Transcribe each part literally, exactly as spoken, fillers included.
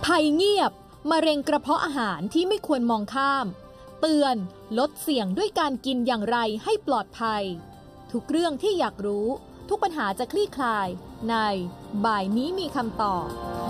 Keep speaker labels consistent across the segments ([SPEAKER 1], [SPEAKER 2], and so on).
[SPEAKER 1] ภัยเงียบมะเร็งกระเพาะอาหารที่ไม่ควรมองข้ามเตือนลดเสี่ยงด้วยการกินอย่างไรให้ปลอดภัยทุกเรื่องที่อยากรู้ทุกปัญหาจะคลี่คลายในบ่ายนี้มีคำตอบ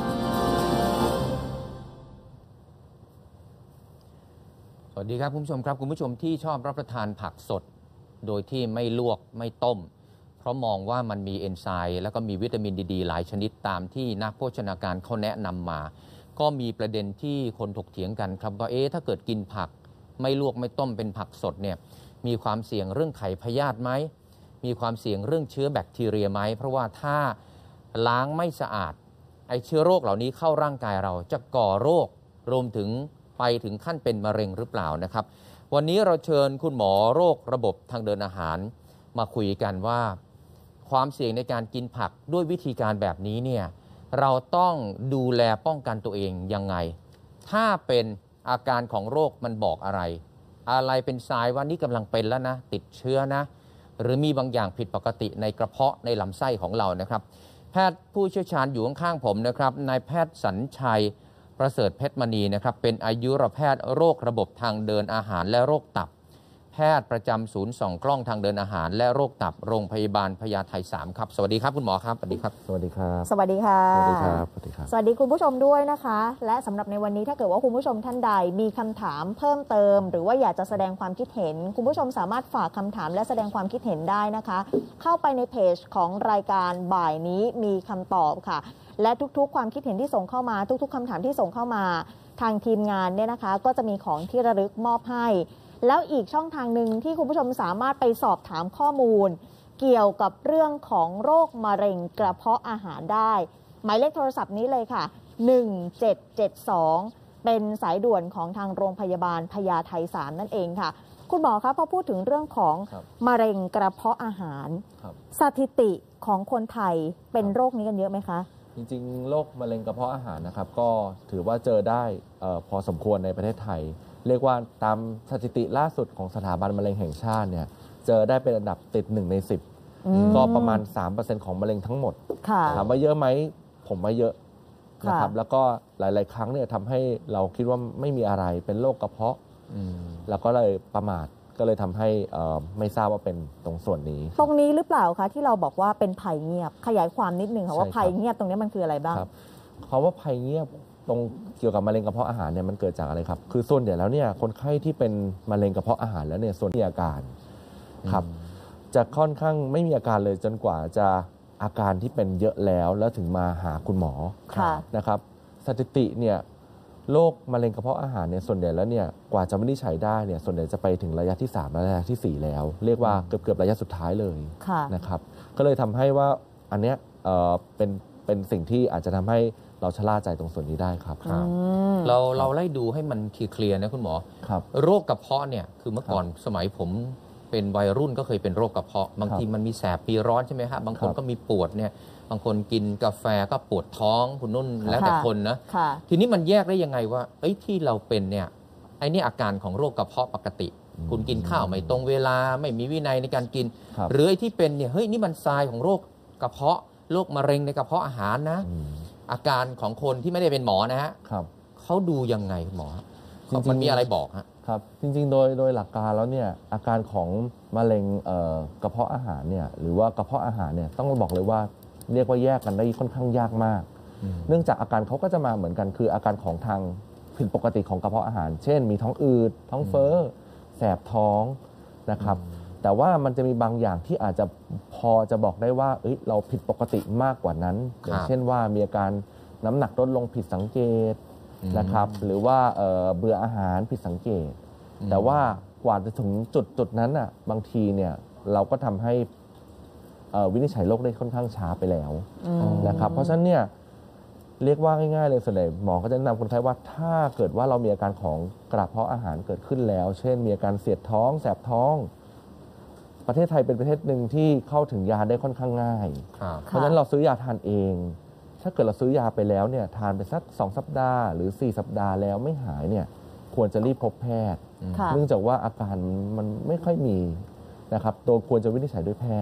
[SPEAKER 2] สวัสดีครับคุณผู้ชมครับคุณผู้ชมที่ชอบรับประทานผักสดโดยที่ไม่ลวกไม่ต้มเพราะมองว่ามันมีเอนไซม์แล้วก็มีวิตามินดีๆหลายชนิดตามที่นักโภชนาการเขาแนะนำมาก็มีประเด็นที่คนถกเถียงกันครับว่าเอ๊ะถ้าเกิดกินผักไม่ลวกไม่ต้มเป็นผักสดเนี่ยมีความเสี่ยงเรื่องไข้พยาธิไหมมีความเสี่ยงเรื่องเชื้อแบคทีเรียไหมเพราะว่าถ้าล้างไม่สะอาดไอ้เชื้อโรคเหล่านี้เข้าร่างกายเราจะก่อโรครวมถึงไปถึงขั้นเป็นมะเร็งหรือเปล่านะครับวันนี้เราเชิญคุณหมอโรคระบบทางเดินอาหารมาคุยกันว่าความเสี่ยงในการกินผักด้วยวิธีการแบบนี้เนี่ยเราต้องดูแลป้องกันตัวเองยังไงถ้าเป็นอาการของโรคมันบอกอะไรอะไรเป็นทรายว่านี่กำลังเป็นแล้วนะติดเชื้อนะหรือมีบางอย่างผิดปกติในกระเพาะในลำไส้ของเรานะครับแพทย์ผู้เชี่ยวชาญอยู่ข้างๆผมนะครับนายแพทย์สัญชัยประเสริฐเพชรมณีนะครับเป็นอายุรแพทย์โรคระบบทางเดินอาหารและโรคตับแพทย์ประจำศูนย์ส่องกล้องทางเดินอาหารและโรคตับโรงพยาบาลพญาไทสามครับสวัสดีครับคุณหมอครับสวัสดีครับ
[SPEAKER 3] สวัสดีครับ
[SPEAKER 4] สวัสดีค่ะ
[SPEAKER 3] สวัสดีครับสวัสดีครับ
[SPEAKER 4] สวัสดีคุณผู้ชมด้วยนะคะและสำหรับในวันนี้ถ้าเกิดว่าคุณผู้ชมท่านใดมีคำถามเพิ่มเติมหรือว่าอยากจะแสดงความคิดเห็นคุณผู้ชมสามารถฝากคำถามและแสดงความคิดเห็นได้นะคะเข้าไปในเพจของรายการบ่ายนี้มีคำตอบค่ะและทุกๆความคิดเห็นที่ส่งเข้ามาทุกๆคำถามที่ส่งเข้ามาทางทีมงานเนี่ยนะคะก็จะมีของที่ระลึกมอบให้แล้วอีกช่องทางหนึ่งที่คุณผู้ชมสามารถไปสอบถามข้อมูลเกี่ยวกับเรื่องของโรคมะเร็งกระเพาะอาหารได้หมายเลขโทรศัพท์นี้เลยค่ะหนึ่งเจ็ดเจ็ดสองเป็นสายด่วนของทางโรงพยาบาลพญาไทสามนั่นเองค่ะคุณหมอคะพอพูดถึงเรื่องของมะเร็งกระเพาะอาหารสถิติของคนไทยเป็นโรคนี้กันเยอะไหมคะ
[SPEAKER 3] จริงๆโรคมะเร็งกระเพาะอาหารนะครับก็ถือว่าเจอได้พอสมควรในประเทศไทยเรียกว่าตามสถิติล่าสุดของสถาบันมะเร็งแห่งชาติเนี่ยเจอได้เป็นอันดับติดหนึ่งในสิบก็ประมาณ สามเปอร์เซ็นต์ ของมะเร็งทั้งหมดถามว่าเยอะไหมผมว่าเยอะนะครับแล้วก็หลายๆครั้งเนี่ยทำให้เราคิดว่าไม่มีอะไรเป็นโรคกระเพาะแล้วก็เลยประมาทก็เลยทำให้ไม่ทราบว่าเป็นตรงส่วนนี้
[SPEAKER 4] ตรงนี้หรือเปล่าคะที่เราบอกว่าเป็นภัยเงียบขยายความนิดนึงค่ะว่าภัยเงียบตรงนี้มันคืออะไรบ้าง
[SPEAKER 3] คำว่าภัยเงียบตรงเกี่ยวกับมะเร็งกระเพาะอาหารเนี่ยมันเกิดจากอะไรครับคือส่วนใหญ่แล้วเนี่ยคนไข้ที่เป็นมะเร็งกระเพาะอาหารแล้วเนี่ยส่วนมีอาการครับจะค่อนข้างไม่มีอาการเลยจนกว่าจะอาการที่เป็นเยอะแล้วแล้วถึงมาหาคุณหมอนะครับสถิติเนี่ยโรคมะเร็งกระเพาะอาหารเนี่ยส่วนใหญ่แล้วเนี่ยกว่าจะวินิจฉัยได้เนี่ยส่วนใหญ่จะไปถึงระยะที่สามและระยะที่สี่แล้วเรียกว่าเกือบเกือบระยะสุดท้ายเลยนะครับก็เลยทำให้ว่าอันเนี้ยเอ่อเป็นเป็นสิ่งที่อาจจะทำให้เราชะล่าใจตรงส่วนนี้ได้ครับ
[SPEAKER 2] เราเราไล่ดูให้มันเคลียร์นะคุณหมอโรคกระเพาะเนี่ยคือเมื่อก่อนสมัยผมเป็นวัยรุ่นก็เคยเป็นโรคกระเพาะบางทีมันมีแสบปีร้อนใช่ไหมฮะบางคนก็มีปวดเนี่ยบางคนกินกาแฟก็ปวดท้องคุณนุ่นแล้วแต่คนนะทีนี้มันแยกได้ยังไงว่าไอ้ที่เราเป็นเนี่ยไอ้นี่อาการของโรคกระเพาะปกติคุณกินข้าวไม่ตรงเวลาไม่มีวินัยในการกินหรือไอ้ที่เป็นเนี่ยเฮ้ยนี่มันทรายของโรคกระเพาะโรคมะเร็งในกระเพาะอาหารนะอาการของคนที่ไม่ได้เป็นหมอนะฮะเขาดูยังไงหมอมันมีอะไรบอกฮะ
[SPEAKER 3] ครับจริงๆโดยโดยหลักการแล้วเนี่ยอาการของมะเร็งกระเพาะอาหารเนี่ยหรือว่ากระเพาะอาหารเนี่ยต้องบอกเลยว่าเรียกว่าแยกกันได้ค่อนข้างยากมากเนื่องจากอาการเขาก็จะมาเหมือนกันคืออาการของทางผิดปกติของกระเพาะอาหารเช่นมีท้องอืดท้องเฟ้อแสบท้องนะครับแต่ว่ามันจะมีบางอย่างที่อาจจะพอจะบอกได้ว่าเอ้ยเราผิดปกติมากกว่านั้นอย่างเช่นว่ามีอาการน้ำหนักลดลงผิดสังเกตนะครับหรือว่าเบื่ออาหารผิดสังเกตแต่ว่ากว่าจะถึงจุดจุดนั้นอ่ะบางทีเนี่ยเราก็ทำให้วินิจฉัยโรคได้ค่อนข้างช้าไปแล้วนะครับเพราะฉะนั้นเนี่ยเรียกว่าง่ายๆเลยส่วนใหญ่หมอก็จะแนะนำคนไข้ว่าถ้าเกิดว่าเรามีอาการของกระเพาะอาหารเกิดขึ้นแล้วเช่นมีอาการเสียดท้องแสบท้องประเทศไทยเป็นประเทศหนึ่งที่เข้าถึงยาได้ค่อนข้างง่ายเพราะฉะนั้นเราซื้อยาทานเองถ้าเกิดเราซื้อยาไปแล้วเนี่ยทานไปสักสองสัปดาห์หรือสี่สัปดาห์แล้วไม่หายเนี่ยควรจะรีบพบแพทย์เนื่องจากว่าอาการมันไม่ค่อยมีนะครับตัวควรจะวินิจฉัยด้วยแพทย์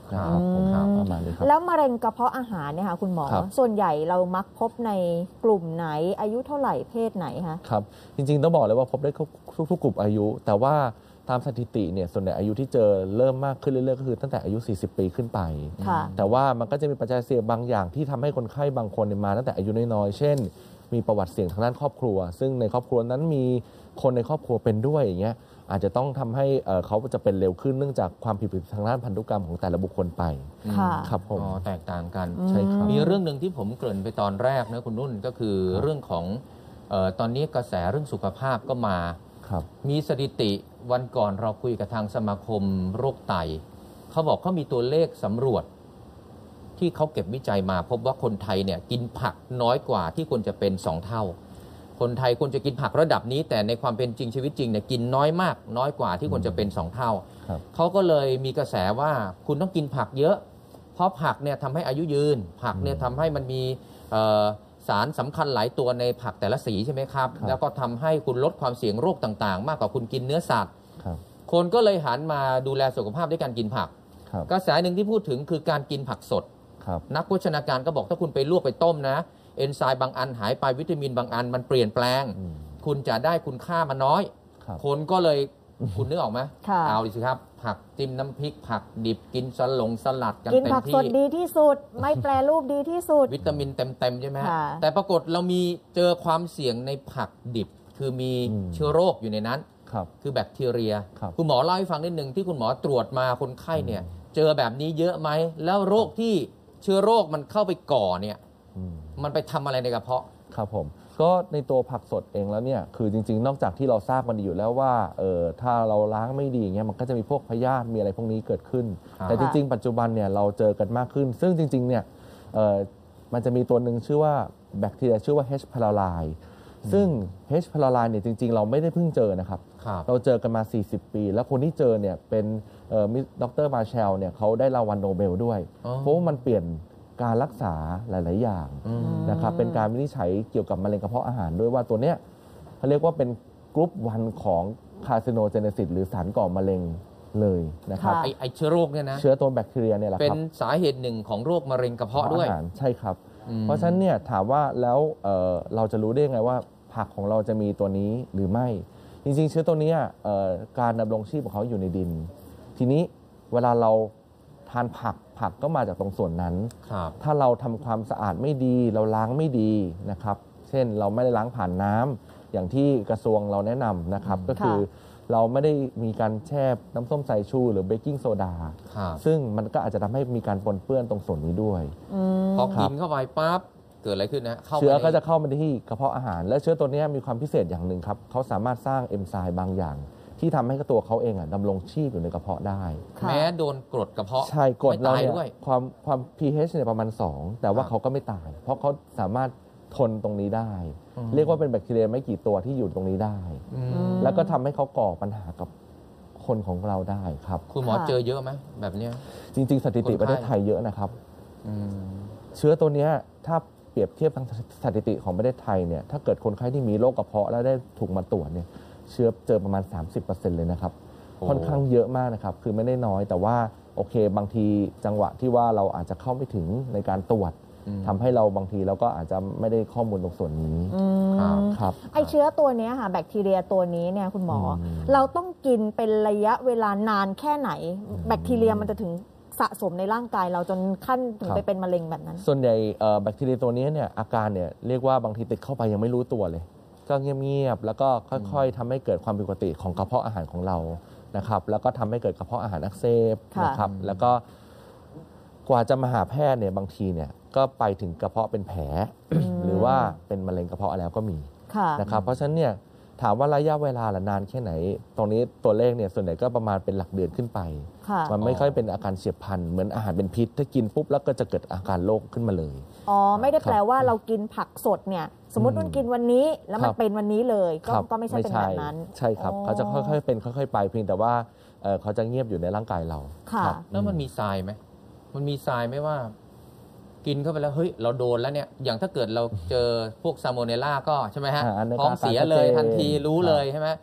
[SPEAKER 3] ครับผมครับประมาณนี้ครับ
[SPEAKER 4] แล้วมะเร็งกระเพาะอาหารเนี่ยค่ะคุณหมอส่วนใหญ่เรามักพบในกลุ่มไหนอายุเท่าไหร่เพศไหนคะ
[SPEAKER 3] ครับจริงๆต้องบอกเลยว่าพบได้ทุกๆกลุ่มอายุ แต่ว่าตามสถิติเนี่ยส่วนใหญ่อายุที่เจอเริ่มมากขึ้นเรื่อยๆก็คือตั้งแต่อายุสี่สิบปีขึ้นไปแต่ว่ามันก็จะมีปัจจัยเสี่ยงบางอย่างที่ทำให้คนไข้บางคนมาตั้งแต่อายุน้อยๆเช่นมีประวัติเสี่ยงทางด้านครอบครัวซึ่งในครอบครัวนั้นมีคนในครอบครัวเป็นด้วยอย่างเงี้ยอาจจะต้องทำให้เขาจะเป็นเร็วขึ้นเนื่องจากความผิดปกติทางด้านพันธุกรรมของแต่ละบุคคลไปครับผม
[SPEAKER 2] อ๋อแตกต่างกัน
[SPEAKER 3] ใช่ครับ
[SPEAKER 2] มีเรื่องหนึ่งที่ผมเกริ่นไปตอนแรกนะคุณนุ่นก็คือเรื่องของเอ่อตอนนี้กระแสเรื่องสุขภาพก็มามีสถิติวันก่อนเราคุยกับทางสมาคมโรคไตเขาบอกเขามีตัวเลขสำรวจที่เขาเก็บวิจัยมาพบว่าคนไทยเนี่ยกินผักน้อยกว่าที่ควรจะเป็นสองเท่าคนไทยควรจะกินผักระดับนี้แต่ในความเป็นจริงชีวิตจริงเนี่ยกินน้อยมากน้อยกว่าที่ควรจะเป็นสองเท่าเขาก็เลยมีกระแสว่าคุณต้องกินผักเยอะเพราะผักเนี่ยทำให้อายุยืนผักเนี่ยทำให้มันมีสารสำคัญหลายตัวในผักแต่ละสีใช่ไหมครับแล้วก็ทำให้คุณลดความเสี่ยงโรคต่างๆมากกว่าคุณกินเนื้อสัตว์คนก็เลยหันมาดูแลสุขภาพด้วยการกินผักกระแสหนึ่งที่พูดถึงคือการกินผักสดนักโภชนาการก็บอกถ้าคุณไปลวกไปต้มนะเอนไซม์บางอันหายไปวิตามินบางอันมันเปลี่ยนแปลงคุณจะได้คุณค่ามันน้อยคนก็เลยคุณนึกออกไหมเอาดิสิครับผักจิ้มน้ำพริกผักดิบกินสลงสลัดกันเต็มที่
[SPEAKER 4] กินผักสดดีที่สุดไม่แปรรูปดีที่สุด
[SPEAKER 2] วิตามินเต็มๆใช่ไหมแต่ปรากฏเรามีเจอความเสี่ยงในผักดิบคือมีเชื้อโรคอยู่ในนั้นคือแบคทีเรียคุณหมอเล่าให้ฟังนิดนึงที่คุณหมอตรวจมาคนไข้เนี่ยเจอแบบนี้เยอะไหมแล้วโรคที่เชื้อโรคมันเข้าไปก่อเนี่ยมันไปทำอะไรในกระเพาะ
[SPEAKER 3] ครับผมก็ในตัวผักสดเองแล้วเนี่ยคือจริงๆนอกจากที่เราทราบกันอยู่แล้วว่าเออถ้าเราล้างไม่ดีอย่างเงี้ยมันก็จะมีพวกพยาธิมีอะไรพวกนี้เกิดขึ้นแต่จริงๆปัจจุบันเนี่ยเราเจอกันมากขึ้นซึ่งจริงๆเนี่ยเออมันจะมีตัวหนึ่งชื่อว่าแบคทีเรียชื่อว่า H. pylori ซึ่ง H. pylori เนี่ยจริงๆเราไม่ได้เพิ่งเจอนะครับเราเจอกันมาสี่สิบปีแล้วคนที่เจอเนี่ยเป็นดร.มาร์แชลเนี่ยเขาได้รางวัลโนเบลด้วยเพราะว่ามันเปลี่ยนการรักษาหลายๆอย่างนะครับเป็นการวินิจฉัยเกี่ยวกับมะเร็งกระเพาะอาหารด้วยว่าตัวเนี้ยเขาเรียกว่าเป็นกรุ๊ปวันของคาร์ซิโนเจเนซิสหรือสารก่อมะเร็งเลยนะครับ
[SPEAKER 2] ไอไอเชื้อโรคเนี่ยนะ
[SPEAKER 3] เชื้อตัวแบคทีเรียเนี่ยแหละครับ
[SPEAKER 2] เป็นสาเหตุหนึ่งของโรคมะเร็งกระเพาะด้วย
[SPEAKER 3] ใช่ครับเพราะฉะนั้นเนี่ยถามว่าแล้วเเราจะรู้ได้ไงว่าผักของเราจะมีตัวนี้หรือไม่จริงๆเชื้อตัวนี้การดำรงชีพของเขาอยู่ในดินทีนี้เวลาเราทานผักผักก็มาจากตรงส่วนนั้นถ้าเราทำความสะอาดไม่ดีเราล้างไม่ดีนะครับเช่นเราไม่ได้ล้างผ่านน้ำอย่างที่กระทรวงเราแนะนำนะครับก็คือเราไม่ได้มีการแช่น้ำส้มสายชูหรือเบกกิ้งโซดาซึ่งมันก็อาจจะทำให้มีการปนเปื้อนตรงส่วนนี้ด้วย
[SPEAKER 2] พอกินเข้าไปปั๊บเกิดอะไรขึ้นนะ
[SPEAKER 3] เชื้อก็จะเข้ามาที่กระเพาะอาหารและเชื้อตัวนี้มีความพิเศษอย่างหนึ่งครับเขาสามารถสร้างเอนไซม์บางอย่างที่ทำให้ตัวเขาเองดำรงชีพอยู่ในกระเพาะได้
[SPEAKER 2] แม้โดนกรดกระเพาะ
[SPEAKER 3] ใช่กรดเราเนี่ยความความ pH เนี่ยประมาณสองแต่ว่าเขาก็ไม่ตายเพราะเขาสามารถทนตรงนี้ได้เรียกว่าเป็นแบคทีเรียไม่กี่ตัวที่อยู่ตรงนี้ได้แล้วก็ทำให้เขาก่อปัญหากับคนของเราได้ครับ
[SPEAKER 2] คุณหมอเจอเยอะไหมแบบนี้
[SPEAKER 3] จริงๆสถิติประเทศไทยเยอะนะครับเชื้อตัวนี้ถ้าเปรียบเทียบทางสถิติของประเทศไทยเนี่ยถ้าเกิดคนไข้ที่มีโรคกระเพาะแล้วได้ถูกมาตรวจเนี่ยเชื้อเจอประมาณ สามสิบเปอร์เซ็นต์ เลยนะครับค่อนข้างเยอะมากนะครับคือไม่ได้น้อยแต่ว่าโอเคบางทีจังหวะที่ว่าเราอาจจะเข้าไม่ถึงในการตรวจทำให้เราบางทีเราก็อาจจะไม่ได้ข้อมูลตรงส่วนนี้
[SPEAKER 4] ครับไอเชื้อตัวนี้ค่ะแบคทีเรียตัวนี้เนี่ยคุณหมอเราต้องกินเป็นระยะเวลานานแค่ไหนแบคทีเรียมันจะถึงสะสมในร่างกายเราจนขั้นถึงไปเป็นมะเร็งแบบนั้น
[SPEAKER 3] ส่วนใหญ่แบคทีเรียตัวนี้เนี่ยอาการเนี่ยเรียกว่าบางทีติดเข้าไปยังไม่รู้ตัวเลยก็เงียบๆแล้วก็ค่อยๆทำให้เกิดความผิดปกติของกระเพาะอาหารของเรานะครับแล้วก็ทำให้เกิดกระเพาะอาหารอักเสบนะครับแล้วก็กว่าจะมาหาแพทย์เนี่ยบางทีเนี่ยก็ไปถึงกระเพาะเป็นแผลหรือว่าเป็นมะเร็งกระเพาะแล้วก็มีนะครับเพราะฉะนั้นเนี่ยถามว่าระยะเวลาละนานแค่ไหนตรงนี้ตัวเลขเนี่ยส่วนใหญ่ก็ประมาณเป็นหลักเดือนขึ้นไปมันไม่ค่อยเป็นอาการเฉียบพลันเหมือนอาหารเป็นพิษถ้ากินปุ๊บแล้วก็จะเกิดอาการโรคขึ้นมาเลย
[SPEAKER 4] อ๋อไม่ได้แปลว่าเรากินผักสดเนี่ยสมมติว่ากินวันนี้แล้วมันเป็นวันนี้เลยก็ไม่ใช่เป็นแบบนั้น
[SPEAKER 3] ใช่ครับเขาจะค่อยๆเป็นค่อยๆไปเพียงแต่ว่าเขาจะเงียบอยู่ในร่างกายเรา
[SPEAKER 2] แล้วมันมีทรายไหมมันมีทรายไหมว่ากินเข้าไปแล้วเฮ้ยเราโดนแล้วเนี่ยอย่างถ้าเกิดเราเจอพวกซาโมเนลล่าก็ใช่ไหมฮะท้องเสียเลยทันทีรู้เลยใช่ไหม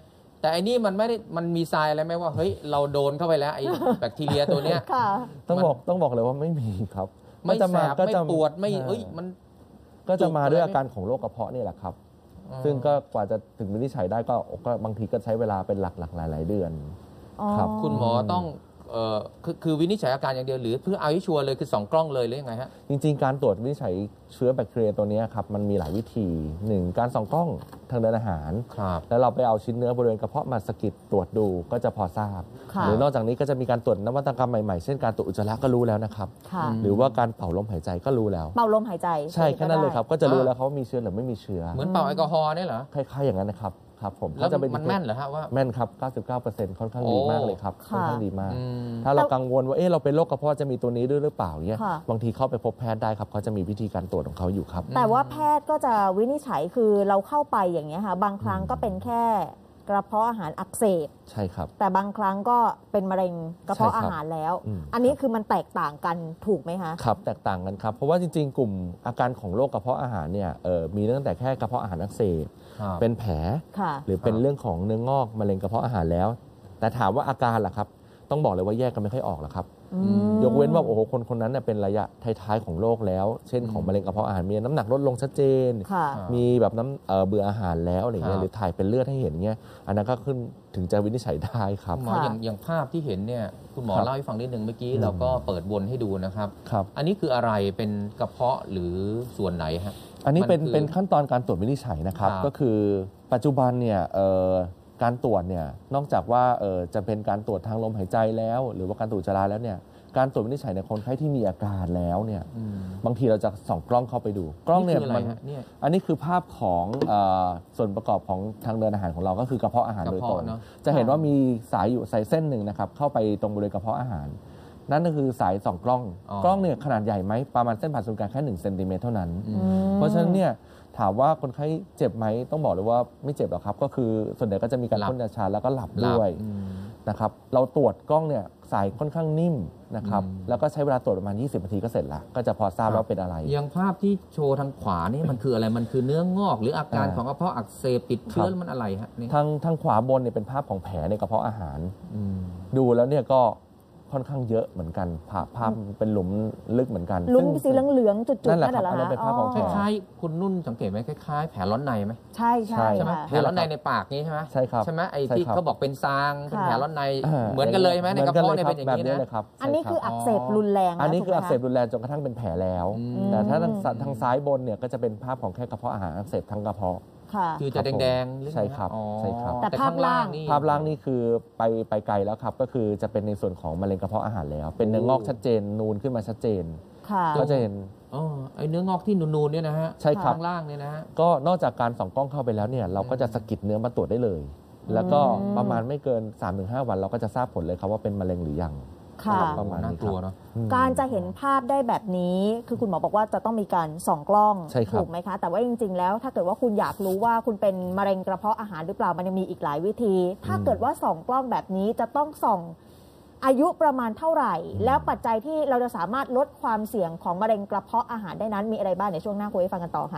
[SPEAKER 2] แต่อันนี้มันไม่ได้มันมีทรายอะไรไหมว่าเฮ้ยเราโดนเข้าไปแล้วไอ้แบคทีเรียตัวเนี้ย
[SPEAKER 4] ค่ะ
[SPEAKER 3] ต้องบอกต้องบอกเลยว่าไม่มีครับ
[SPEAKER 2] ไม่
[SPEAKER 3] จะ
[SPEAKER 2] แสบ
[SPEAKER 3] ก็
[SPEAKER 2] ไม่
[SPEAKER 3] จะ
[SPEAKER 2] ปวดไม่เอ้ยมัน
[SPEAKER 3] ก็จะมา
[SPEAKER 2] จุก
[SPEAKER 3] ด้วย
[SPEAKER 2] อะไร
[SPEAKER 3] อาการของโรคกระเพาะนี่แหละครับ ซึ่งก็กว่าจะถึงวินิจฉัยได้ก็ก็บางทีก็ใช้เวลาเป็นหลักหลักหลาย ๆ เดือน ครับ
[SPEAKER 2] คุณหมอต้องเอ่อคือคือวินิจฉัยอาการอย่างเดียวหรือเพื่อเอาให้ชัวร์เลยคือสองกล้องเลยหรือยังไงฮะ
[SPEAKER 3] จริง ๆ การตรวจวินิจฉัยเชื้อแบคทีเรียตัวนี้ครับมันมีหลายวิธีหนึ่งการส่องกล้องทางเดินอาหาร
[SPEAKER 2] ครับ
[SPEAKER 3] แล้วเราไปเอาชิ้นเนื้อบริเวณกระเพาะมาสกิดตรวจดูก็จะพอทราบ
[SPEAKER 4] ค่ะ
[SPEAKER 3] หรือนอกจากนี้ก็จะมีการตรวจนวัตกรรมใหม่ๆเช่นการตรวจอุจจาระก็รู้แล้วนะครับ
[SPEAKER 4] ค่ะ
[SPEAKER 3] หรือว่าการเป่าลมหายใจก็รู้แล้ว
[SPEAKER 4] เป่าลมหายใจ
[SPEAKER 3] ใช่แค่นั้นเลยครับก็จะรู้
[SPEAKER 2] อ่า
[SPEAKER 3] แล้วเขามีเชื้อหรือไม่มีเชื้อ
[SPEAKER 2] เหมือนเป่าแอลกอฮอล์เนี่ยเหรอ
[SPEAKER 3] คล้ายๆอย่างนั้นนะครับครับผม
[SPEAKER 2] แล้ว
[SPEAKER 3] เขาจะเป็น
[SPEAKER 2] มันแม่นเหรอฮะว่า
[SPEAKER 3] แม่นครับ เก้าสิบเก้าเปอร์เซ็นต์ ค่อนข้างดี
[SPEAKER 2] โอ้
[SPEAKER 3] มากเลยครับค่อนข้างดีมาก
[SPEAKER 2] อืม
[SPEAKER 3] ถ้าเรากังวลว่าเอ๊ะเราเป็นโรคกระเพาะจะมีตัวนี้ด้วยหรือเปล่าเนี่ย
[SPEAKER 4] ค่ะ
[SPEAKER 3] บางทีเข้าไปพบแพทย์ได้ครับเขาจะมีวิธีการตรวจของเขาอยู่ครับ
[SPEAKER 4] แต่ว่าแพทย์ก็จะวินิจฉัยคือเราเข้าไปอย่างเงี้ยค่ะบางครั้งก็เป็นแค่กระเพาะอาหารอักเสบ
[SPEAKER 3] ใช่ครับ
[SPEAKER 4] แต่บางครั้งก็เป็นมะเร็งกระเพาะ
[SPEAKER 3] ใช่ครับ
[SPEAKER 4] อาหารแล้ว
[SPEAKER 3] อืม
[SPEAKER 4] อันนี้คือมันแตกต่างกันถูกไหมคะ
[SPEAKER 3] ครับแตกต่างกันครับเพราะว่าจริงๆ กลุ่มอาการของโรคกระเพาะอาหารเนี่ยเอ่อมีตั้งแต่แค่กระเพาะอาหารอักเสบ
[SPEAKER 2] ครับ
[SPEAKER 3] เป็นแผล
[SPEAKER 4] ค่ะ
[SPEAKER 3] หรือเป็น
[SPEAKER 2] ครับ
[SPEAKER 3] เรื่องของเนื้องอกมะเร็งกระเพาะอาหารแล้ว แต่ถามว่าอาการล่ะครับต้องบอกเลยว่าแยกกันไม่ค่อยออกหรอกครับ
[SPEAKER 4] อืม
[SPEAKER 3] ยกเว้นว่าโอ้โหคนคนนั้นเน่ยเป็นระยะท้ายๆของโรคแล้ว เช่นของมะเร็งกระเพาะอาหารมีน้ำหนักลดลงชัดเจน
[SPEAKER 4] ค่ะ
[SPEAKER 2] ครับ
[SPEAKER 3] มีแบบน้ำเอ่อเบื่ออาหารแล้วอะไรเงี้
[SPEAKER 2] ครั
[SPEAKER 3] ย
[SPEAKER 2] บ
[SPEAKER 3] หรือถ่ายเป็นเลือดให้เห็นเงี้ยอันนั้นก็ขึ้นถึงจะวินิจฉัยได้ครับ
[SPEAKER 2] คุณหมอ
[SPEAKER 4] ค่ะ
[SPEAKER 2] อย่างอย่างภาพที่เห็นเนี่ยคุณหมอ
[SPEAKER 3] ครับ
[SPEAKER 2] เล่าให้ฟังนิดนึงเมื่อกี้
[SPEAKER 3] อืม
[SPEAKER 2] เราก็เปิดวนให้ดูนะครับ
[SPEAKER 3] ครับ
[SPEAKER 2] อันนี้คืออะไรเป็นกระเพาะหรือส่วนไหนฮะ
[SPEAKER 3] อันนี้เป็น
[SPEAKER 2] มันคือ
[SPEAKER 3] เป็นขั้นตอนการตรวจวินิจฉัยนะครับ
[SPEAKER 2] ครับ
[SPEAKER 3] ก็คือปัจจุบันเนี่ยเอ่อการตรวจเนี่ยนอกจากว่าเอ่อจะเป็นการตรวจทางลมหายใจแล้ว หรือว่าการตรวจอุจจาระแล้วเนี่ยการตรวจวินิจฉัยในคนไข้ที่มีอาการแล้วเนี่ย
[SPEAKER 2] อืม
[SPEAKER 3] บางทีเราจะส่องกล้องเข้าไปดู กล้องเนี่ย
[SPEAKER 2] คืออะไร
[SPEAKER 3] มัน
[SPEAKER 2] ฮะเนี่ย
[SPEAKER 3] อันนี้คือภาพของเออส่วนประกอบของทางเดินอาหารของเราก็คือกระเพาะอาหารโดยตรง
[SPEAKER 2] กระเพาะเนอะ
[SPEAKER 3] จะเห็นว่ามีสายอยู่สายเส้นหนึ่งนะครับเข้าไปตรงบริเวณกระเพาะอาหาร นั่นก็คือสายส่องกล้อง
[SPEAKER 2] อ๋อ
[SPEAKER 3] กล้องเนี่ยขนาดใหญ่ไหมประมาณเส้นผ่านศูนย์กลางแค่หนึ่งเซนติเมตรเท่านั้น
[SPEAKER 2] อืม
[SPEAKER 4] อืม
[SPEAKER 3] เพราะฉะนั้นเนี่ยถามว่าคนไข้เจ็บไหมต้องบอกเลยว่าไม่เจ็บหรอกครับ ก็คือส่วนใหญ่ก็จะมีการ
[SPEAKER 2] หลับ
[SPEAKER 3] พ่นยาชาแล้วก็หลับ
[SPEAKER 2] หลับ
[SPEAKER 3] ด้วย
[SPEAKER 2] อืม
[SPEAKER 3] นะครับเราตรวจกล้องเนี่ยสายค่อนข้างนิ่มนะครับ
[SPEAKER 2] อืม
[SPEAKER 3] แล้วก็ใช้เวลาตรวจประมาณยี่สิบนาทีก็เสร็จละก็จะพอทราบว่าเป็นอะไร
[SPEAKER 2] อย่างภาพที่โชว์ทางขวานี่มันคืออะไรมันคือเนื้องอก หรืออาการ
[SPEAKER 3] อ่า
[SPEAKER 2] ของกระเพาะอักเสบติดเชื้อ
[SPEAKER 3] ครับ
[SPEAKER 2] หรือมันอะไรฮะนี่
[SPEAKER 3] ทางทางขวาบนเนี่ยเป็นภาพของแผลในกระเพาะอาหาร
[SPEAKER 2] อืม
[SPEAKER 3] ดูแล้วเนี่ยก็ค่อนข้างเยอะเหมือนกันภาพภาพเป็นหลุมลึกเหมือนกัน
[SPEAKER 4] ลุ้ม
[SPEAKER 3] ซึ่ง
[SPEAKER 4] สีเหลืองๆจุดๆ
[SPEAKER 3] นั่นแหละ
[SPEAKER 4] นั่นเหรอ
[SPEAKER 3] ครับอันนั้
[SPEAKER 4] คะ
[SPEAKER 3] นเป็นภาพของ
[SPEAKER 2] ค
[SPEAKER 3] แผล
[SPEAKER 2] ล้ายๆคุณนุ่นสังเกตไหมคล้ายๆแผลร้อนในไหม
[SPEAKER 4] ใช่ใช่
[SPEAKER 3] ใช่
[SPEAKER 2] ใช่ไหม
[SPEAKER 4] ค่ะ
[SPEAKER 2] แผลร้อนในในปากนี้ใช่ไหม
[SPEAKER 3] ใช่ครับ
[SPEAKER 2] ใช่ไหมไอ้
[SPEAKER 3] ใช่
[SPEAKER 2] ที่
[SPEAKER 3] ครับ
[SPEAKER 2] เขาบอกเป็นซางเป็น
[SPEAKER 4] ค่ะ
[SPEAKER 2] แผลร้อนใน
[SPEAKER 3] า
[SPEAKER 2] เหมือนกันเลยไหมในกระเพาะ
[SPEAKER 3] หมื
[SPEAKER 2] เนี่ย
[SPEAKER 3] อ
[SPEAKER 2] เป็นอย่าง
[SPEAKER 3] แบบ
[SPEAKER 2] นี้
[SPEAKER 3] นี้
[SPEAKER 2] นะ
[SPEAKER 3] เลยครับ
[SPEAKER 4] อันนี้
[SPEAKER 3] ใช่
[SPEAKER 4] คือ
[SPEAKER 3] รับ
[SPEAKER 4] อักเสบรุนแรง
[SPEAKER 3] อันนี้
[SPEAKER 4] ถูก
[SPEAKER 3] คือ
[SPEAKER 4] ไหม
[SPEAKER 3] อักเสบรุนแรงจนกระทั่งเป็นแผลแล้ว
[SPEAKER 2] อืม
[SPEAKER 3] แต่ถ้าทางซ้ายทางซ้ายบนเนี่ยก็จะเป็นภาพของแค่กระเพาะอาหารอักเสบทั้งกระเพาะ
[SPEAKER 4] ค่ะ
[SPEAKER 2] คือจะ
[SPEAKER 3] ครับผม
[SPEAKER 2] แดงๆหรือไง
[SPEAKER 3] ใช่ครับ
[SPEAKER 2] อ๋อ
[SPEAKER 3] ใช่ครับ
[SPEAKER 4] แต่ภาพล่าง
[SPEAKER 2] นี่
[SPEAKER 3] ภาพล่างนี่คือไปไปไกลแล้วครับ ก็คือจะเป็นในส่วนของมะเร็งกระเพาะอาหารแล้ว เป็นเนื้องอกชัดเจนนูนขึ้นมาชัดเจน
[SPEAKER 4] ค่ะ
[SPEAKER 3] ก็จะเห็น
[SPEAKER 2] อ๋อไอ้เนื้องอกที่นูนๆเนี่ยนะฮะ
[SPEAKER 3] ใช่ครับ
[SPEAKER 2] ข้างล่างเนี่ยนะฮะ
[SPEAKER 3] ก็นอกจากการส่องกล้องเข้าไปแล้วเนี่ยเราก็จะสกิดเนื้อมาตรวจได้เลย แล้วก็
[SPEAKER 4] อืม
[SPEAKER 3] ประมาณไม่เกิน สามถึงห้า วันเราก็จะทราบผลเลยครับว่าเป็นมะเร็งหรือยัง
[SPEAKER 4] ค่ะ
[SPEAKER 3] ประมาณ
[SPEAKER 2] น่า
[SPEAKER 3] นี้
[SPEAKER 2] ก
[SPEAKER 3] ครั
[SPEAKER 2] ลั
[SPEAKER 3] บ
[SPEAKER 2] วเนาะ
[SPEAKER 3] อืม
[SPEAKER 4] การจะเห็นภาพได้แบบนี้ คือคุณหมอบอกว่าจะต้องมีการส่องกล้อง
[SPEAKER 3] ใช่ครับ
[SPEAKER 4] ถูกไหมคะ แต่ว่าจริง ๆ แล้วถ้าเกิดว่าคุณอยากรู้ว่าคุณเป็นมะเร็งกระเพาะอาหารหรือเปล่ามันยังมีอีกหลายวิธี ถ้าเกิดว่าส่องกล้องแบบนี้จะต้องส่องอายุประมาณเท่าไหร่ แล้วปัจจัยที่เราจะสามารถลดความเสี่ยงของมะเร็งกระเพาะอาหารได้นั้นมีอะไรบ้างในช่วงหน้าคุยให้ฟังกันต่อค่ะ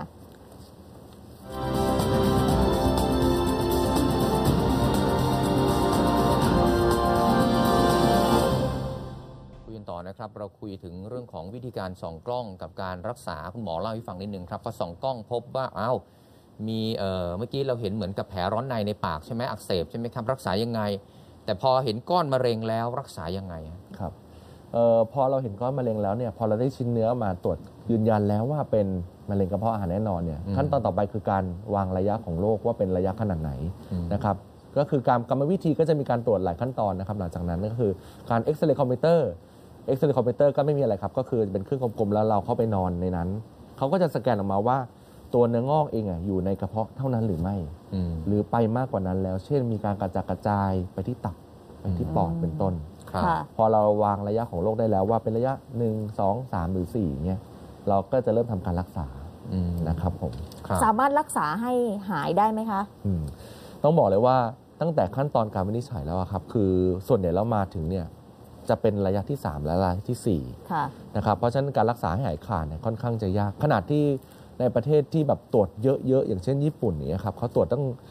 [SPEAKER 2] คุยกันต่อนะครับเราคุยถึงเรื่องของวิธีการส่องกล้องกับการรักษาคุณหมอเล่าให้ฟังนิดนึงครับพอส่องกล้องพบว่าอ้าวมีเอ่อเมื่อกี้เราเห็นเหมือนกับแผลร้อนในในปากใช่ไหมอักเสบใช่ไหมครับรักษายังไง แต่พอเห็นก้อนมะเร็งแล้วรักษายังไงฮะ
[SPEAKER 3] ครับเออพอเราเห็นก้อนมะเร็งแล้วเนี่ยพอเราได้ชิ้นเนื้อมาตรวจยืนยันแล้วว่าเป็นมะเร็งกระเพาะอาหารแน่นอนเนี่ย
[SPEAKER 2] อืม
[SPEAKER 3] ขั้นตอนต่อไปคือการวางระยะของโรคว่าเป็นระยะขนาดไหน
[SPEAKER 2] อืม
[SPEAKER 3] นะครับก็คือการกรรมวิธีก็จะมีการตรวจหลายขั้นตอนนะครับหลังจากนั้นก็คือการเอ็กซเรย์คอมพิวเตอร์เอ็กซเรย์คอมพิวเตอร์ก็ไม่มีอะไรครับก็คือเป็นเครื่องกลมๆแล้วเราเข้าไปนอนในนั้นเขาก็จะสแกนออกมาว่าตัวเนื้องอกเองอ่ะอยู่ในกระเพาะเท่านั้นหรือไม่
[SPEAKER 2] อืม
[SPEAKER 3] หรือไปมากกว่านั้นแล้ว เช่นมีการกระจายกระจายไปที่ตับไปที่ปอดเป็นต้น
[SPEAKER 2] ครับ
[SPEAKER 4] ค่ะ
[SPEAKER 3] พอเราวางระยะของโรคได้แล้วว่าเป็นระยะหนึ่ง สอง สาม หรือสี่เนี่ยเราก็จะเริ่มทำการรักษา
[SPEAKER 2] อืม
[SPEAKER 3] นะครับผม
[SPEAKER 2] ครับ
[SPEAKER 4] สามารถรักษาให้หายได้ไหมคะ
[SPEAKER 3] อืมต้องบอกเลยว่าตั้งแต่ขั้นตอนการวินิจฉัยแล้วอะครับคือส่วนใหญ่แล้วมาถึงเนี่ยจะเป็นระยะที่สามและระยะที่สี่
[SPEAKER 4] ค่ะ
[SPEAKER 3] นะครับเพราะฉะนั้นการรักษาให้หายขาดเนี่ยค่อนข้างจะยากขนาดที่ในประเทศที่แบบตรวจเยอะๆอย่างเช่นญี่ปุ่นเนี่ยครับเขาตรวจตั้ง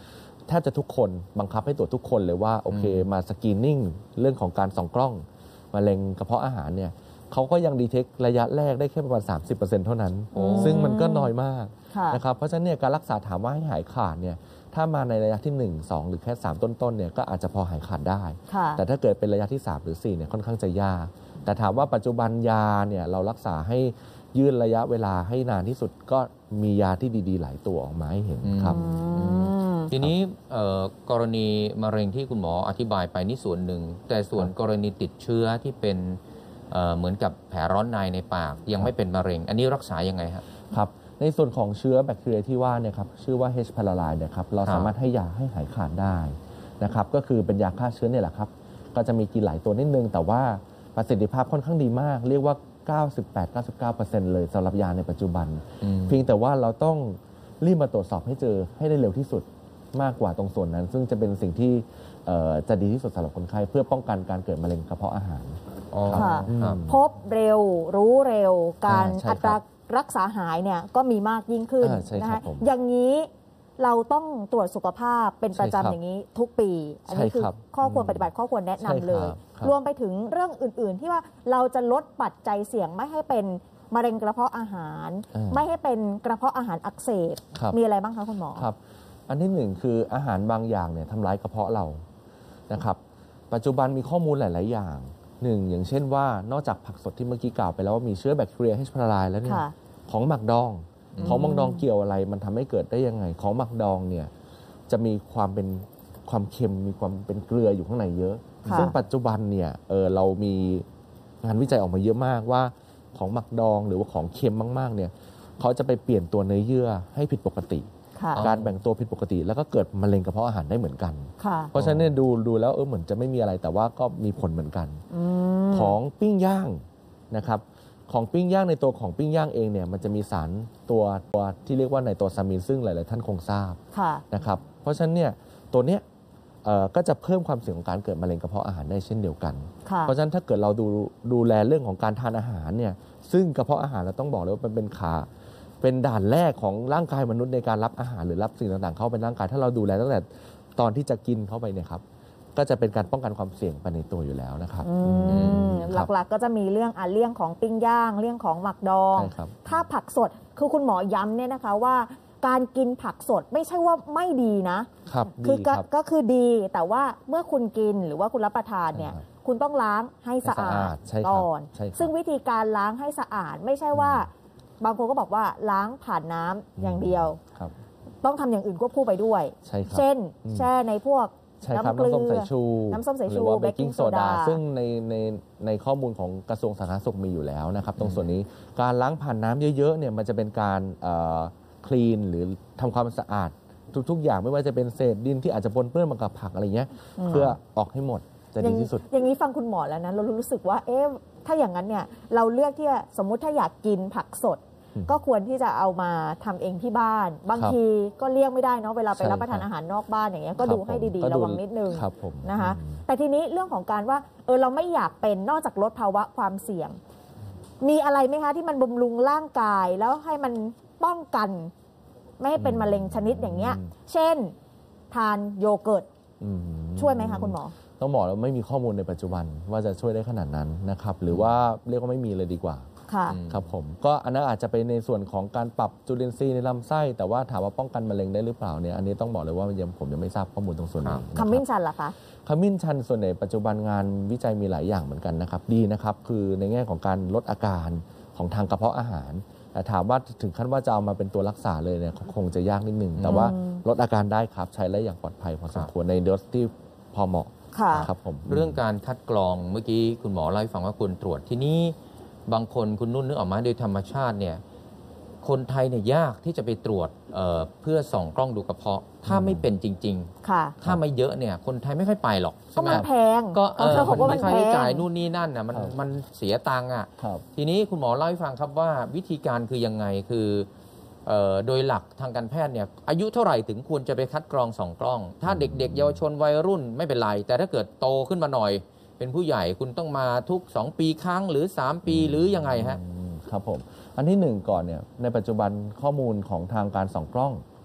[SPEAKER 3] แทบจะทุกคนบังคับให้ตรวจทุกคนเลยว่าโอเคมาสกรีนนิ่งเรื่องของการส่องกล้องมะเร็งกระเพาะอาหารเนี่ยเขาก็ยังดีเทคระยะแรกได้แค่ประมาณ สามสิบเปอร์เซ็นต์ เท่านั้นซึ่งมันก็น้อยมากนะครับเพราะฉะนั้นเนี่ยการรักษาถามว่าให้หายขาดเนี่ยถ้ามาในระยะที่หนึ่ง สองหรือแค่สามต้นๆเนี่ยก็อาจจะพอหายขาดได้แต่ถ้าเกิดเป็นระยะที่สามหรือสี่เนี่ยค่อนข้างจะยากแต่ถามว่าปัจจุบันยาเนี่ยเรารักษาให้ยืดระยะเวลาให้นานที่สุดก็มียาที่ดีๆหลายตัวออกมาให้เห็นครับ
[SPEAKER 2] ทีนี้กรณีมะเร็งที่คุณหมออธิบายไปนี่ส่วนหนึ่งแต่ส่วนกรณีติดเชื้อที่เป็นเหมือนกับแผลร้อนในในปากยังไม่เป็นมะเร็งอันนี้รักษายังไงครับ
[SPEAKER 3] ครับในส่วนของเชื้อแบคทีเรียที่ว่าเนี่ยครับชื่อว่า H. pylori เนี่ยครับเราสามารถให้ยาให้หายขาดได้นะครับก็คือเป็นยาฆ่าเชื้อเนี่ยแหละครับก็จะมีกินหลายตัวนิดนึงแต่ว่าประสิทธิภาพค่อนข้างดีมากเรียกว่า เก้าสิบแปด เก้าสิบเก้าเปอร์เซ็นต์ เลยสำหรับยาในปัจจุบันเพียงแต่ว่าเราต้องรีบมาตรวจสอบให้เจอให้ได้เร็วที่สุดมากกว่าตรงส่วนนั้นซึ่งจะเป็นสิ่งที่จะดีที่สุดสำหรับคนไข้เพื่อป้องกันการเกิดมะเร็งกระเพาะอาหาร
[SPEAKER 4] พบเร็วรู้เร็วการอัตรารักษาหายเนี่ยก็มีมากยิ่งขึ้นนะคะอย่างนี้เราต้องตรวจสุขภาพเป็นประจำอย่างนี้ทุกปีอันนี้คือข้อควรปฏิบัติข้อควรแนะนำเลยรวมไปถึงเรื่องอื่นๆที่ว่าเราจะลดปัจจัยเสี่ยงไม่ให้เป็นมะเร็งกระเพาะอาหารไม่ให้เป็นกระเพาะอาหารอักเสบมีอะไรบ้างคะคุณหมอ
[SPEAKER 3] ครับอันที่หนึ่งคืออาหารบางอย่างเนี่ยทำร้ายกระเพาะเรานะครับปัจจุบันมีข้อมูลหลายๆอย่างหนึ่งอย่างเช่นว่านอกจากผักสดที่เมื่อกี้กล่าวไปแล้วว่ามีเชื้อแบคทีเรีย H. pylori แล้วเนี่ยของหมักดองของหมักดองเกี่ยวอะไรมันทำให้เกิดได้ยังไงของหมักดองเนี่ยจะมีความเป็นความเค็มมีความเป็นเกลืออยู่ข้างในเยอะซึ่งปัจจุบันเนี่ยเออเรามีงานวิจัยออกมาเยอะมากว่าของหมักดองหรือว่าของเค็มมากๆเนี่ยเขาจะไปเปลี่ยนตัวเนื้อเยื่อให้ผิดปกติการแบ่งตัวผิดปกติแล้วก็เกิดมะเร็งกระเพาะอาหารได้เหมือนกันเพราะฉะนั้นเนี่ยดูดูแล้วเออเหมือนจะไม่มีอะไรแต่ว่าก็มีผลเหมือนกันของปิ้งย่างนะครับของปิ้งย่างในตัวของปิ้งย่างเองเนี่ยมันจะมีสารตัวตัวที่เรียกว่าไนโตรซามีนซึ่งหลายๆท่านคงทราบนะครับเพราะฉะนั้นเนี่ยตัวเนี้ยก็จะเพิ่มความเสี่ยงของการเกิดมะเร็งกระเพาะอาหารได้เช่นเดียวกันเพราะฉะนั้นถ้าเกิดเราดูดูแลเรื่องของการทานอาหารเนี่ยซึ่งกระเพาะอาหารเราต้องบอกเลยว่ามันเป็นขาเป็นด่านแรกของร่างกายมนุษย์ในการรับอาหารหรือรับสิ่งต่างๆเข้าไปในร่างกายถ้าเราดูแลตั้งแต่ตอนที่จะกินเข้าไปเนี่ยครับก็จะเป็นการป้องกันความเสี่ยงไปในตัวอยู่แล้วนะครับ
[SPEAKER 4] หลักๆก็จะมีเรื่องอ่ะเรื่องของปิ้งย่างเรื่องของหมักดองถ้าผักสดคือคุณหมอย้ำเนี่ยนะคะว่าการกินผักสดไม่ใช่ว่าไม่ดีนะครับคือก็คือดีแต่ว่าเมื่อคุณกินหรือว่าคุณรับประทานเนี่ยคุณต้องล้างให้สะอาดก่อนซึ่งวิธีการล้างให้สะอาดไม่ใช่ว่าบางคนก็บอกว่าล้างผ่านน้ำอย่างเดียวต้องทำอย่างอื่นควบคู่ไปด้วยเช่นแช่ในพวก
[SPEAKER 3] น้ำส้มสายชู
[SPEAKER 4] น้ำส้มสายชู
[SPEAKER 3] หรือว่าเบกกิ้งโซดาซึ่งในในในข้อมูลของกระทรวงสาธารณสุขมีอยู่แล้วนะครับตรงส่วนนี้การล้างผ่านน้ำเยอะๆเนี่ยมันจะเป็นการคลีนหรือทำความสะอาดทุกๆอย่างไม่ว่าจะเป็นเศษดินที่อาจจะปนเปื้อนมากับผักอะไรเงี้ยเพื่อออกให้หมดจะดีที่สุด
[SPEAKER 4] อย่างนี้ฟังคุณหมอแล้วนะเรารู้สึกว่าเอ๊ะถ้าอย่างนั้นเนี่ยเราเลือกที่สมมุติถ้าอยากกินผักสดก็ควรที่จะเอามาทำเองที่บ้านบางทีก็เลี่ยงไม่ได้เนาะเวลาไปรับประทานอาหารนอกบ้านอย่างเงี้ยก็ดูให้ดีๆระวังนิดนึงนะคะแต่ทีนี้เรื่องของการว่าเออเราไม่อยากเป็นนอกจากลดภาวะความเสี่ยงมีอะไรไหมคะที่มันบำรุงร่างกายแล้วให้มันป้องกันไม่ให้เป็นมะเร็งชนิดอย่างเงี้ยเช่นทานโยเกิร์ตช่วยไหมคะคุณหมอ
[SPEAKER 3] ต้องบอกเราไม่มีข้อมูลในปัจจุบันว่าจะช่วยได้ขนาดนั้นนะครับหรือว่าเรียกว่าไม่มีเลยดีกว่าครับผมก็อันนั้นอาจจะไปในส่วนของการปรับจุลินทรีย์ในลำไส้แต่ว่าถามว่าป้องกันมะเร็งได้หรือเปล่าเนี่ยอันนี้ต้องบอกเลยว่ายังผมยังไม่ทราบข้อมูลตรงส่วนนี้
[SPEAKER 4] ขมิ้นชันล่ะคะ
[SPEAKER 3] ขมิ้นชันส่วนในปัจจุบันงานวิจัยมีหลายอย่างเหมือนกันนะครับดีนะครับคือในแง่ของการลดอาการของทางกระเพาะอาหารแต่ถามว่าถึงขั้นว่าจะเอามาเป็นตัวรักษาเลยเนี่ยคงจะยากนิดนึงแต่ว่าลดอาการได้ครับใช้ได้อย่างปลอดภัยพอสมควรในโดสที่พอเหมาะครับผม
[SPEAKER 2] เรื่องการคัดกรองเมื่อกี้คุณหมอเล่าให้ฟังว่าควรตรวจที่นี้บางคนคุณนุ่นนึกออกมาโดยธรรมชาติเนี่ยคนไทยเนี่ยยากที่จะไปตรวจ เ, เพื่อส่องกล้องดูกระเพาะถ้าไม่เป็นจริงๆถ้าไม่เยอะเนี่ยคนไทยไม่ค่อยไปหรอก
[SPEAKER 4] ใช่ไหมมันแพง
[SPEAKER 2] ก็เออมันค่าใช้จ่ายนู่นนี่นั่นน่ะมันมันเสียตังค์อ่ะทีนี้คุณหมอเล่าให้ฟังครับว่าวิธีการคือยังไงคือโดยหลักทางการแพทย์เนี่ยอายุเท่าไหร่ถึงควรจะไปคัดกรองส่องกล้องถ้าเด็กๆเยาวชนวัยรุ่นไม่เป็นไรแต่ถ้าเกิดโตขึ้นมาหน่อยเป็นผู้ใหญ่คุณต้องมาทุกสองปีครั้งหรือสามปีหรือยังไงฮะ
[SPEAKER 3] ครับผมอันที่หนึ่งก่อนเนี่ยในปัจจุบันข้อมูลของทางการส่องกล้อง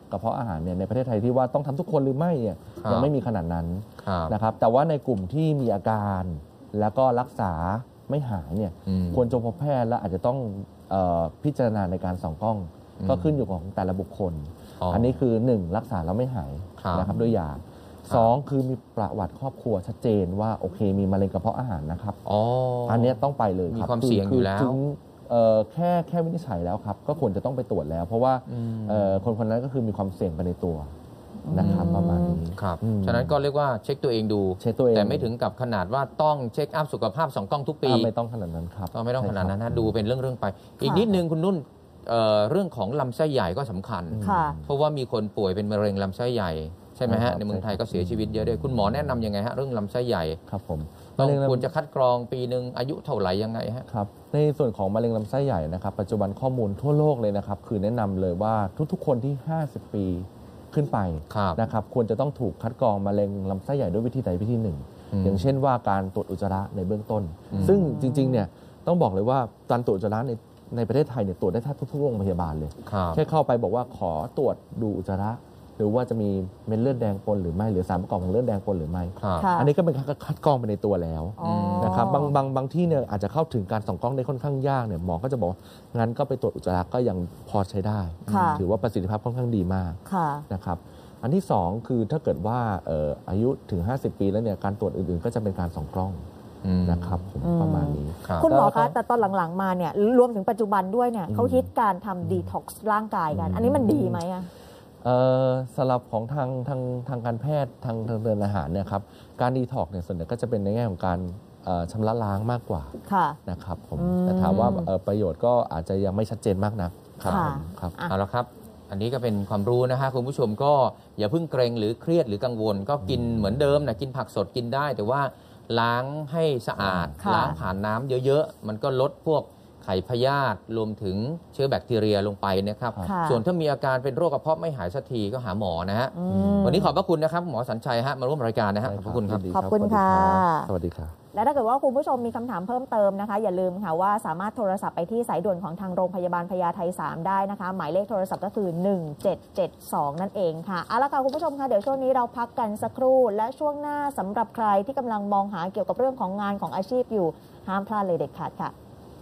[SPEAKER 3] กระเพาะอาหารเนี่ยในประเทศไทยที่ว่าต้องทำทุกคนหรือไม่เนี่ย
[SPEAKER 2] ครับ
[SPEAKER 3] ยังไม่มีขนาดนั้น
[SPEAKER 2] ครับ
[SPEAKER 3] นะครับแต่ว่าในกลุ่มที่มีอาการแล้วก็รักษาไม่หายเนี่ย
[SPEAKER 2] อืม
[SPEAKER 3] ควรจะพบแพทย์และอาจจะต้องเอ่อพิจารณาในการส่องกล้อง
[SPEAKER 2] อืม
[SPEAKER 3] ก็ขึ้นอยู่ของแต่ละบุคคล
[SPEAKER 2] อ๋ออั
[SPEAKER 3] อันนี้คือหนึ่งรักษาแล้วไม่หาย
[SPEAKER 2] ครับ
[SPEAKER 3] นะครับด้วยยาสองคือมีประวัติครอบครัวชัดเจนว่าโอเคมีมะเร็งกระเพาะอาหารนะครับ
[SPEAKER 2] อ๋อ
[SPEAKER 3] อันเนี้ยต้องไปเลยครับ
[SPEAKER 2] มีความเสี่ยงอยู่แล้ว
[SPEAKER 3] ถึงเอ่อแค่แค่วินิจฉัยแล้วครับก็ควรจะต้องไปตรวจแล้ว เพราะว่า
[SPEAKER 2] อืม
[SPEAKER 3] เอ่อคนคนนั้นก็คือมีความเสี่ยงไปในตัวนะครับประมาณนี้
[SPEAKER 2] ครับ
[SPEAKER 3] อืม
[SPEAKER 2] ฉะนั้นก็เรียกว่าเช็คตัวเองดู
[SPEAKER 3] เช็คตัวเอง
[SPEAKER 2] แต่ไม่ถึงกับขนาดว่าต้องเช็คอัพสุขภาพสองกล้องทุกปี
[SPEAKER 3] อ่าไม่ต้องขนาดนั้นครับ
[SPEAKER 2] ก็ไม่ต้องขนาดนั้น
[SPEAKER 3] ใช่
[SPEAKER 2] นะ
[SPEAKER 3] ครับ
[SPEAKER 2] ดูเป็นเรื่องๆไป อีกนิดนึงคุณนุ่นเอ่อเรื่องของลำไส้ใหญ่ก็สำคัญ
[SPEAKER 4] ค่ะ
[SPEAKER 2] เพราะว่ามีคนป่วยเป็นมะเร็งลำไส้ใหญ่ใช่ไหม
[SPEAKER 3] ใช่ครั
[SPEAKER 2] ฮะ
[SPEAKER 3] บ
[SPEAKER 2] ในเมืองไทยก็เสียชีวิตเยอะด้วยคุณหมอแนะนำยังไงฮะเรื่องลำไส้ใหญ่
[SPEAKER 3] ครับผม
[SPEAKER 2] ต้อง
[SPEAKER 3] มะเร็งลำ
[SPEAKER 2] ควรจะคัดกรองปีหนึ่งอายุเท่าไหร่ยังไงฮะ
[SPEAKER 3] ครับในส่วนของมะเร็งลำไส้ใหญ่นะครับปัจจุบันข้อมูลทั่วโลกเลยนะครับคือแนะนำเลยว่าทุกๆ คนที่ ห้าสิบ ปีขึ้นไป
[SPEAKER 2] ครับ
[SPEAKER 3] นะครับควรจะต้องถูกคัดกรองมะเร็งลำไส้ใหญ่ด้วยวิธีใดวิธีหนึ่ง
[SPEAKER 2] อืม
[SPEAKER 3] อย่างเช่นว่าการตรวจอุจจาระในเบื้องต้น
[SPEAKER 2] อืม
[SPEAKER 3] ซึ่งจริงๆเนี่ยต้องบอกเลยว่าการตรวจอุจจาระในในประเทศไทยเนี่ยตรวจได้แทบทุกๆโรงพยาบาลเลย
[SPEAKER 2] ครับ
[SPEAKER 3] แค่เข้าไปบอกว่าขอตรวจดูอุจจาระ หรือว่าจะมีเม็ดเลือดแดงปนหรือไม่หรือสารประกอบของเลือดแดงปนหรือไม่
[SPEAKER 2] ครับ
[SPEAKER 4] ค่ะ
[SPEAKER 3] อันนี้ก็เป็นการคัดกรองไปในตัวแล้ว
[SPEAKER 4] อ๋อ
[SPEAKER 3] นะครับบางบางบางที่เนี่ยอาจจะเข้าถึงการส่องกล้องได้ค่อนข้างยากเนี่ยหมอก็จะบอกว่างั้นก็ไปตรวจอุจจาระก็ยังพอใช้ได้
[SPEAKER 4] ค่ะ
[SPEAKER 3] ถือว่าประสิทธิภาพค่อนข้างดีมาก
[SPEAKER 4] ค่ะ
[SPEAKER 3] นะครับอันที่สองคือถ้าเกิดว่าเอ่ออายุถึง ห้าสิบ ปีแล้วเนี่ยการตรวจอื่นๆ ก็จะเป็นการส่องกล้อง
[SPEAKER 2] อืม
[SPEAKER 3] นะครับผม
[SPEAKER 4] อืม
[SPEAKER 3] ประมาณนี้
[SPEAKER 2] ครับ
[SPEAKER 4] คุณหมอ
[SPEAKER 3] แล้วก็
[SPEAKER 4] คะแต่ตอนหลังๆมาเนี่ยรวมถึงปัจจุบันด้วยเนี่ย
[SPEAKER 3] อืม
[SPEAKER 4] เขาฮิตการทำดีท็อกซ์ร่างกายกัน
[SPEAKER 3] อืม
[SPEAKER 4] อันนี้มันดีไหมอะ
[SPEAKER 3] เอ่อสำหรับของทางทางทางการแพทย์ทางทางเดินอาหารเนี่ยครับการดีท็อกเนี่ยส่วนใหญ่ก็จะเป็นในแง่ของการเอ่อชำระล้างมากกว่า
[SPEAKER 4] ค่ะ
[SPEAKER 3] นะครับผม
[SPEAKER 4] อืม
[SPEAKER 3] แต่ถามว่าเอ่อประโยชน์ก็อาจจะยังไม่ชัดเจนมากนักครับ
[SPEAKER 4] ค่ะ
[SPEAKER 3] ผมครับ
[SPEAKER 4] อ่ะ
[SPEAKER 2] เอาละครับ อันนี้ก็เป็นความรู้นะฮะคุณผู้ชมก็อย่าเพิ่งเกรงหรือเครียดหรือกังวล ก็กินเหมือนเดิมนะกินผักสดกินได้ แต่ว่าล้างให้สะอาด
[SPEAKER 4] ค่ะ
[SPEAKER 2] ล้างผ่านน้ำเยอะๆ มันก็ลดพวกไข่พยาธิรวมถึงเชื้อแบคทีเรียลงไปนะครับ
[SPEAKER 4] ค่ะ
[SPEAKER 2] ส่วนถ้ามีอาการเป็นโรคกระเพาะไม่หายสักทีก็หาหมอนะฮะ
[SPEAKER 4] อืม
[SPEAKER 2] วันนี้ขอบพระคุณนะครับหมอสัญชัยฮะมาร่วมรายการนะฮะขอบพระคุณครับ
[SPEAKER 3] ยินดี
[SPEAKER 4] ขอบคุณค่ะ
[SPEAKER 3] สวัสดีครับ
[SPEAKER 4] และถ้าเกิดว่าคุณผู้ชมมีคำถามเพิ่มเติมนะคะ อย่าลืมค่ะว่าสามารถโทรศัพท์ไปที่สายด่วนของทางโรงพยาบาลพญาไทสามได้นะคะ หมายเลขโทรศัพท์ก็คือหนึ่งเจ็ดเจ็ดสองนั่นเองค่ะเอาละค่ะคุณผู้ชมคะเดี๋ยวช่วงนี้เราพักกันสักครู่ และช่วงหน้าสำหรับใครที่กำลังมองหาเกี่ยวกับเรื่องของงานของอาชีพอยู่ห้ามพลาดเลยเด็ดขาดค่ะ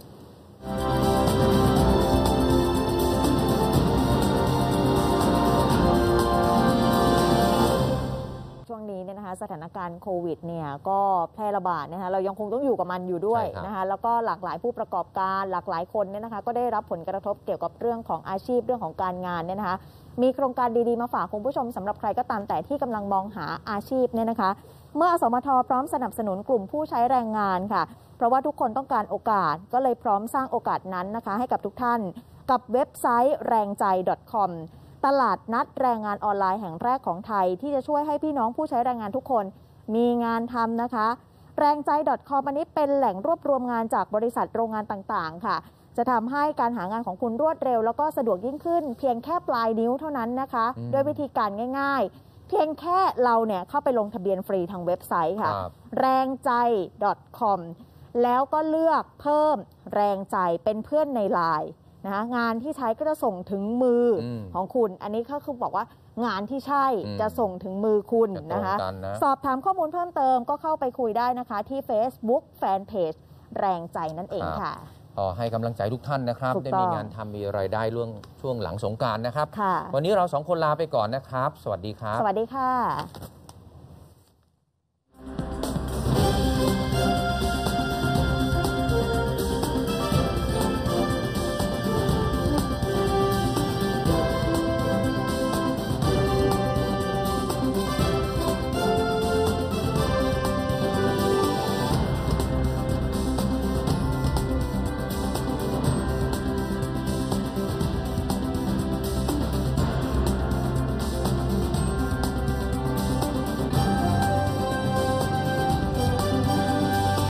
[SPEAKER 4] ช่วงนี้เนี่ยนะคะสถานการณ์โควิดเนี่ยก็แพร่ระบาดนะคะเรายังคงต้องอยู่กับมันอยู่ด้วย
[SPEAKER 2] ใช่ครับ
[SPEAKER 4] นะคะแล้วก็หลากหลายผู้ประกอบการหลากหลายคนเนี่ยนะคะก็ได้รับผลกระทบเกี่ยวกับเรื่องของอาชีพเรื่องของการงานเนี่ยนะคะมีโครงการดีๆมาฝากคุณผู้ชมสำหรับใครก็ตามแต่ที่กำลังมองหาอาชีพเนี่ยนะคะเมื่ออสมทพร้อมสนับสนุนกลุ่มผู้ใช้แรงงานค่ะเพราะว่าทุกคนต้องการโอกาสก็เลยพร้อมสร้างโอกาสนั้นนะคะให้กับทุกท่านกับเว็บไซต์แรงใจ .comตลาดนัดแรงงานออนไลน์แห่งแรกของไทยที่จะช่วยให้พี่น้องผู้ใช้แรงงานทุกคนมีงานทำนะคะแรงใจ .com อันนี้เป็นแหล่งรวบรวมงานจากบริษัทโรงงานต่างๆค่ะจะทำให้การหางานของคุณรวดเร็วแล้วก็สะดวกยิ่งขึ้น เพียงแค่ปลายนิ้วเท่านั้นนะคะ
[SPEAKER 2] อืม
[SPEAKER 4] ด้วยวิธีการง่ายๆ เพียงแค่เราเนี่ยเข้าไปลงทะเบียนฟรีทางเว็บไซต์ค่ะ
[SPEAKER 2] ครับ
[SPEAKER 4] แรงใจ .com แล้วก็เลือกเพิ่มแรงใจเป็นเพื่อนในไลน์นะคะงานที่ใช้ก็จะส่งถึงมืออ
[SPEAKER 2] ม
[SPEAKER 4] ของคุณ อันนี้ก็คือบอกว่างานที่ใช่
[SPEAKER 2] อืม
[SPEAKER 4] จะส่งถึงมือคุณ
[SPEAKER 2] จะตรง
[SPEAKER 4] นะคะ
[SPEAKER 2] กันนะ
[SPEAKER 4] สอบถามข้อมูลเพิ่มเติมก็เข้าไปคุยได้นะคะที่ Facebook Fanpage แรงใจนั่นเองค่ะ
[SPEAKER 2] ก็ให้กำลังใจทุกท่านนะครับ
[SPEAKER 4] ถูก
[SPEAKER 2] ได้
[SPEAKER 4] ต้อง
[SPEAKER 2] มีงานทำมีรายได้ร่วงช่วงหลังสงกรานต์นะครับ
[SPEAKER 4] ค่ะ
[SPEAKER 2] วันนี้เราสองคนลาไปก่อนนะครับ สวัสดีครับ
[SPEAKER 4] สวัสดีค่ะ